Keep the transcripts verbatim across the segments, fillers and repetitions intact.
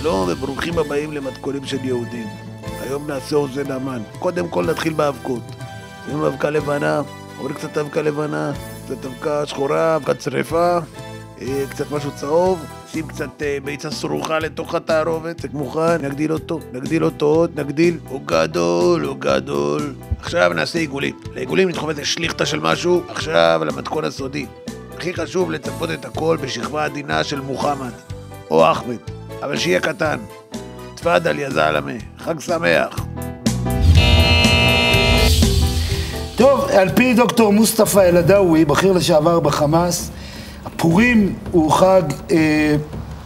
שלום וברוכים הבאים למתכונים של יהודים. היום נעשה עוזן המן. קודם כל נתחיל באבקות. אם אבקה לבנה, עוד קצת אבקה לבנה, קצת אבקה שחורה, אבקה צרפה, קצת משהו צהוב, שים קצת ביצה סרוחה לתוך התערובת, זה מוכן, נגדיל אותו, נגדיל אותו עוד, נגדיל, הוא גדול, הוא גדול. עכשיו נעשה עיגולים. לעיגולים נדחוף איזה שליחתה של משהו, עכשיו למתכון הסודי. הכי חשוב לצפות את הכל בשכבה עדינה של מוחמד או אחמד, אבל שיהיה קטן. תפאדל יא זלמה, חג שמח. טוב, על פי דוקטור מוסטפא אל-עדאווי, בכיר לשעבר בחמאס, הפורים הוא חג אה,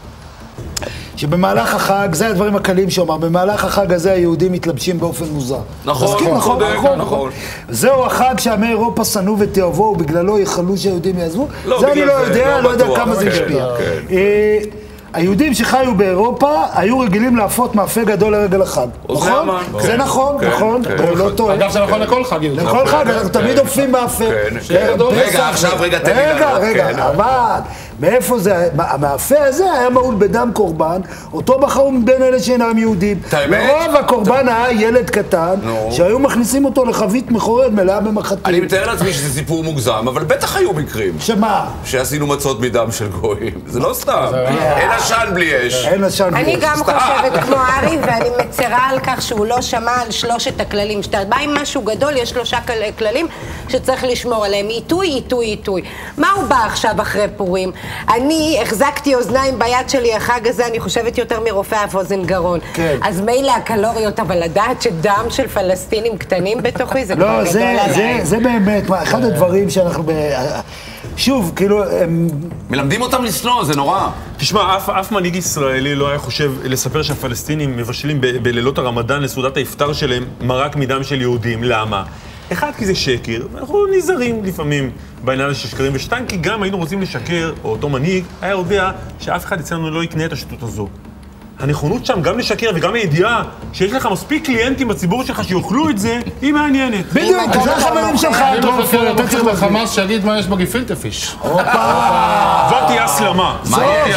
שבמהלך החג, זה הדברים הקלים שאומר, במהלך החג הזה היהודים מתלבשים באופן מוזר. נכון, נכון, נכון, נכון, נכון. זהו החג שעמי אירופה שנאו ותאהבו, ובגללו יחלו שהיהודים יעזבו. לא, זה אני לא זה, יודע, לא לא יודע בטוח, כמה זה כן, השפיע. כן. אה, היהודים שחיו באירופה היו רגילים להפות מאפה גדול לרגל החג. נכון? זה נכון, נכון. לא טועה. אגב, זה נכון לכל חג. לכל חג, אנחנו תמיד אופים מאפה. רגע, עכשיו רגע, תן לי רגע, רגע, אבל מאיפה זה, המאפה הזה היה מהול בדם קורבן, אותו בחרו מבין אלה שאינם יהודים. לרוב הקורבן היה ילד קטן, שהיו מכניסים אותו לחבית מחוררת מלאה במחטים. אני מתאר לעצמי שזה סיפור מוגזם, אבל בטח היו מקרים. שמה? שעשינו מצות מדם של גויים. זה לא סתם. אין עשן בלי אש. אין עשן בלי אש. אני גם חושבת כמו ארי, ואני מצרה על כך שהוא לא שמע על שלושת הכללים. כשאתה בא עם משהו גדול, יש שלושה כללים שצריך לשמור עליהם. עיתוי, עיתוי, עיתוי. מה הוא בא עכשיו אחרי פורים? אני החזקתי אוזניים ביד שלי החג הזה, אני חושבת יותר מרופא אף אוזן גרון. כן. אז מילא הקלוריות, אבל לדעת שדם של פלסטינים קטנים בתוכי, זה כבר לא, גדול זה, עליי. זה, זה באמת, אחד הדברים שאנחנו ב... שוב, כאילו... הם... מלמדים אותם לשנוא, זה נורא. תשמע, אף, אף מנהיג ישראלי לא היה חושב לספר שהפלסטינים מבשלים ב- בלילות הרמדאן לסעודת האפטר שלהם מרק מדם של יהודים. למה? אחד, כי זה שקר, ואנחנו נזהרים לפעמים בעניין של שקרים, ושתיים, כי גם היינו רוצים לשקר, או אותו מנהיג, היה יודע שאף אחד אצלנו לא יקנה את השטות הזו. הנכונות שם, גם לשקר וגם הידיעה שיש לך מספיק קליינטים בציבור שלך שיוכלו את זה, היא מעניינת. בדיוק, זה החברים שלך, אני מחכה לבקר לחמאס שיגיד מה יש בגפילטע פיש. הופה! זאת תהיה הסלמה. מה יש?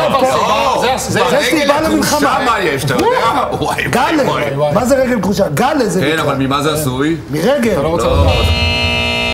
זה סיבה למלחמה. מה יש, אתה יודע? גל, מה זה רגל כרושה? גל איזה... כן, אבל ממה זה עשוי? מרגל. לא.